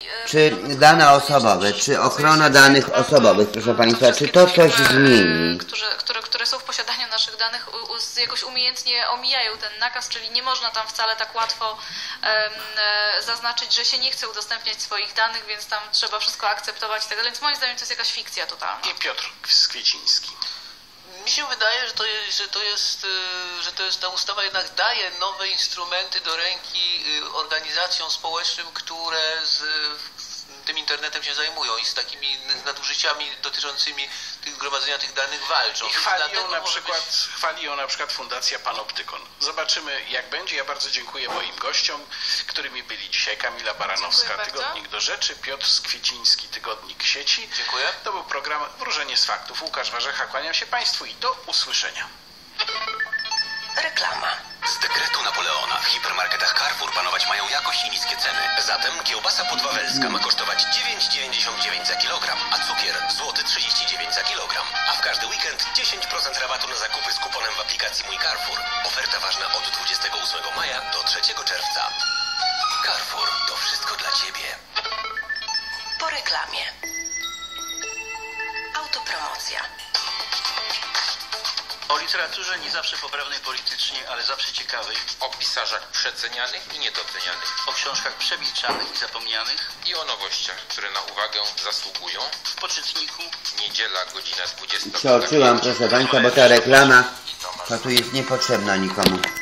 Czy dane osobowe, czy ochrona danych osobowych, proszę Państwa, czy to coś zmieni? Które są w posiadaniu naszych danych, jakoś umiejętnie omijają ten nakaz, czyli nie można tam wcale tak łatwo zaznaczyć, że się nie chce udostępniać swoich danych, więc tam trzeba wszystko akceptować. Więc moim zdaniem to jest jakaś fikcja totalna. I Piotr Kwieciński. Mi się wydaje, że ta ustawa jednak daje nowe instrumenty do ręki organizacjom społecznym, które tym internetem się zajmują i z takimi nadużyciami dotyczącymi gromadzenia tych danych walczą. I chwali ją na przykład Fundacja Panoptykon. Zobaczymy, jak będzie. Ja bardzo dziękuję moim gościom, którymi byli dzisiaj Kamila Baranowska, Tygodnik do Rzeczy, Piotr Kwieciński, Tygodnik Sieci. Dziękuję. To był program Wróżenie z Faktów. Łukasz Warzecha, kłaniam się Państwu i do usłyszenia. Reklama. Z dekretu Napoleona w hipermarketach Carrefour panować mają jakość i niskie ceny. Zatem kiełbasa podwawelska ma kosztować 9,99 za kilogram, a cukier złoty 39 za kilogram. A w każdy weekend 10% rabatu na zakupy z kuponem w aplikacji Mój Carrefour. Oferta ważna od 28 maja do 3 czerwca. Carrefour to wszystko dla Ciebie. Po reklamie. Autopromocja. O literaturze nie zawsze poprawnej politycznie, ale zawsze ciekawej. O pisarzach przecenianych i niedocenianych. O książkach przemilczanych i zapomnianych. I o nowościach, które na uwagę zasługują. W Poczytniku. Niedziela, godzina 20. Przeoczyłam, proszę Państwa, bo ta reklama to tu jest niepotrzebna nikomu.